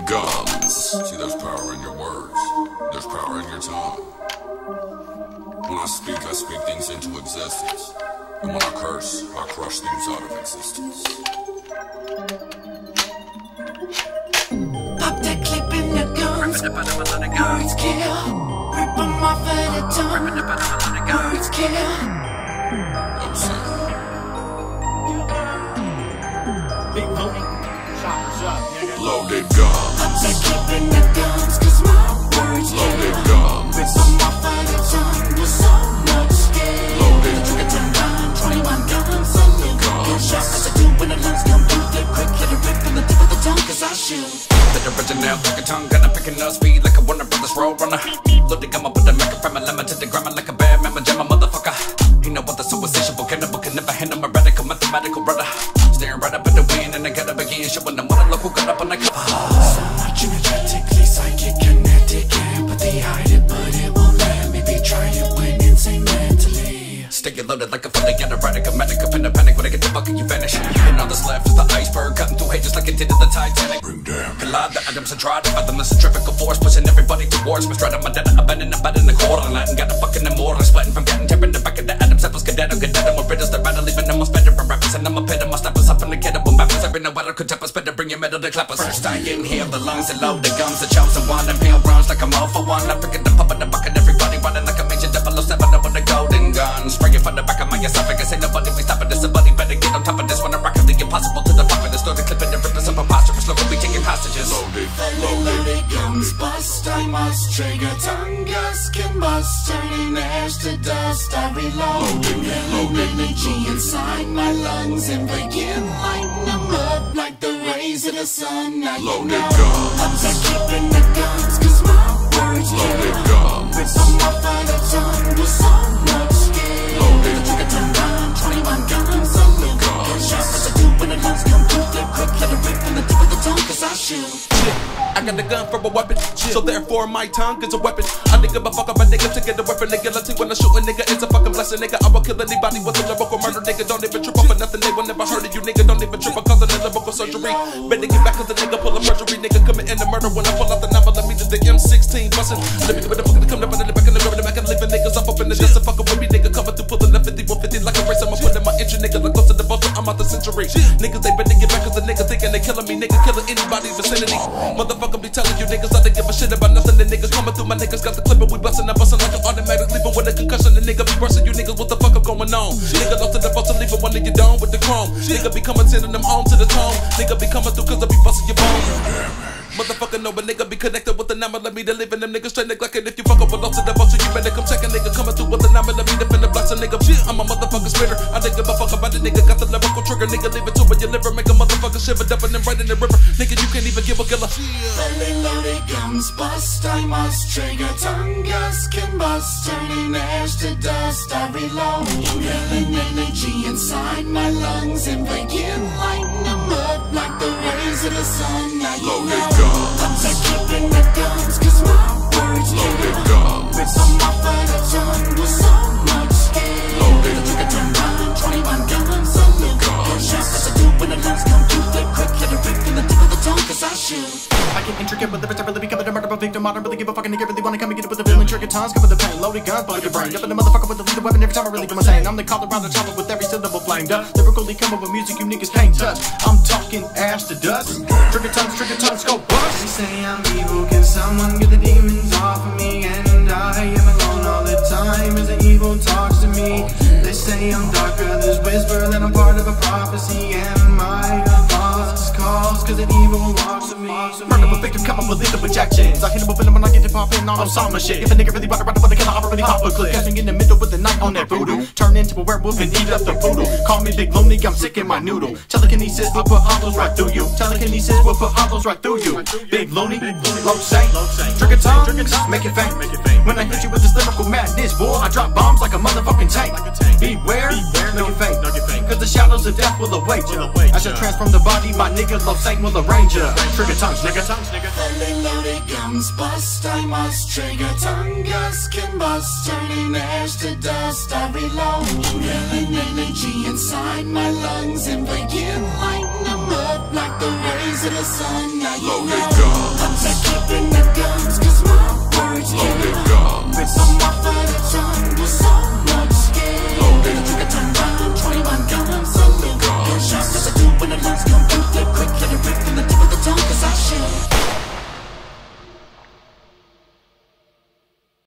Loaded guns. See, there's power in your words. There's power in your tongue. When I speak things into existence. And when I curse, I crush things out of existence. Pop that clip in the guns. Words kill. Rip them off at a tongue. Words kill. Big voting. Shoppers up, nigga. Loaded guns. Pop that clip in the guns, cause my words kill. Loaded guns. Rip them off at a tongue with so much skill. Loaded. The trigger turn down, 21 guns, salute. Get shot as I do when the lungs come through. Flip quick, let it rip in the tip of the tongue, cause I shoot. The original like a tongue gunner, picking up speed like a Warner Brothers road runner. Loaded gun up with the microphone, lemon to the grammar like a bad member, jam a motherfucker. You know what the insatiable cannibal can never handle my radical mathematical brother. Staring right up at the wind and I gotta begin showing them what a local got up on the cover. So much energetically psychic, kinetic, empathy, hide it, but it won't let me be. Try it when insane mentally. Stay loaded like a fully automatic, up in a panic when I get the bucket, you vanish. And all that's left is the iceberg, cutting through haters like it did in the Titanic. Bring down. Collide the atoms and try to fathom the centrifugal force, pushing everybody towards me. Straight up my data, abandoning the quarter line. Got a fucking immortal, splitting from getting tearing the back of the atoms. Apples, cadet, more riddles, they're rattle, leaving them most better for rappers. And I'm a pit of my steppers up in the kettle, boom, bappers. Every no weather could tap us, better bring your metal to clappers. First I inhale the lungs and load the gums, the chops and wine and pale rounds like I'm all for one. I pick it up in the bucket, everybody running like a major 007 with a golden gun. Spraying from the back of my esophagus, ain't nobody be stopping this. Somebody better get on top of this when I rock the impossible to the pop of the story, clipping the rippers up preposterous. Look, we'll be taking hostages. Loaded guns bust, I must trigger. Tongue gas can bust, turning ash to dust. I reload, energy inside my lungs and begin lighting them up like the rays of the sun. Now you know I'm just keeping the guns, cause my words Loaded kill. guns. Rip them off at a tongue with so much skill. The trigger turn down, 21 guns, salute. Get shot as I do when the lungs come through. Flip quick, let it rip in the tip of the tongue, cause I shoot. I got the gun for a weapon, so therefore my tongue is a weapon. I nigga but fuck up a nigga to get the weapon. Nigga, let's see when I shoot a nigga, it's a fucking blessing. Nigga, I will kill anybody with a lyrical murder. Nigga, don't even trip off of nothing, they will never heard of you. Nigga, don't even trip because of the lyrical surgery. Better get back cause the nigga pull a perjury. Nigga committing the murder when I pull out the novel. Let me do the M16 bustin'. Let me get the fucking come up in the back of the river. The back and leaving niggas up in the dust and fucking with me. Nigga coming through pulling up 50, 150 like a race. I'ma put in my engine, nigga, like close to the boat, I'm out the century. Niggas, they better get back cause the nigga thinking they killing me. Nigga killing anybody's vicinity. Motherfucker be telling you niggas I don't give a shit about nothing. The niggas coming through, my niggas got the clip and we bustin'. I bustin' like an automatic, leaving with a concussion. The nigga be rushin' you niggas, what the fuck up going on? Nigga lost to the boat, leaving one of you down with the chrome. Nigga be coming, sending them home to the tone. Nigga be coming through cause I be bustin' your bones. Motherfucker know a nigga be connected with the 9mm, living them niggas straight neglected. If you fuck up with lost to the boat, you better come check a nigga coming through with the 9mm, finna blast a nigga. I'm a motherfucking spitter, I don't give a fuck about it, nigga. Got the lyrical trigger, nigga, leave it to your liver, make a motherfucker shiver, dumping them right in the river. Nigga, you can't even give a killer. Loaded guns bust, I must trigger. Tongue gas can bust, turning ash to dust. I reload, yelling energy inside my lungs and begin lighting them up like the rays of the sun. Now you know I'm just keeping the guns, cause my words kill. Rip them off at a tongue with so much skill. The trigger turn down, 21 guns, salute. Get shot as I do when the lungs come through. Flip quick, let it rip in the tip of the tongue, cause I shoot. I get intricate with the bitch, I really become a murderer victim. I don't really give a fuck, nigga, really wanna come and get it with the villain. Trigger tongues, cover the pain, loaded guns, blow your brain. Up in the motherfucker with the lethal weapon every time I really do my saying. I'm the Colorado child with every syllable flamed up. Lyrically coming with music you niggas can't touch. I'm talking ash to dust. Trigger tongues, go bust. They say I'm evil, can someone get the demons off of me? And I am alone all the time as the evil talks to me. They say I'm darker, there's whisper that I'm part of a prophecy. Am I a lost cause? Cause the evil walks with me. Murder of a victim, come up with lethal projections. I hit him with venom when I get to poppin' on Osama shit. If a nigga really walk around with a killer, I already pop a clip. Catch me in the middle with the night on that voodoo. Turn into a werewolf and eat up the voodoo. Call me Big Lonely, I'm sick in my noodle. Telekinesis will put hollows right through you. Telekinesis will put hollows right through you. Big Lonely, low say, trigger tongue, make it faint. When I hit you with this lyrical madness, boy, I drop bombs like a motherfucking tank. Beware, no get faint. Cause the shadows of death will await you. I shall transform the body, my nigga, low Saint will arrange ya. Trigger tongues, nigga. Loaded guns bust, I must trigger. Tongue gas can bust, turning ash to dust. I reload, yelling energy inside my lungs and begin lighting them up like the rays of the sun. Now you know